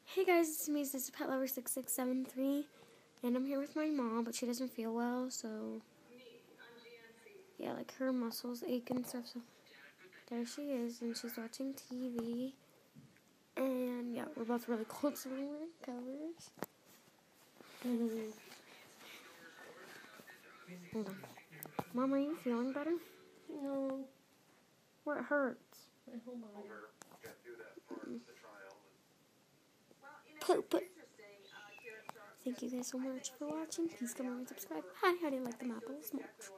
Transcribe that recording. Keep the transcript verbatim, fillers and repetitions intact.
Hey guys, it's me, this is Pet Lover six six seven three, and I'm here with my mom, but she doesn't feel well, so, yeah, like, her muscles ache and stuff, so, there she is, and she's watching T V, and, yeah, we're both really cold, so we're wearing covers. Mm. Hold on. Mom, are you feeling better? No. What hurts? My whole body. Mm. Poop. Thank you guys so much for watching. Please comment and subscribe. Hi, how do you like them apples? Much.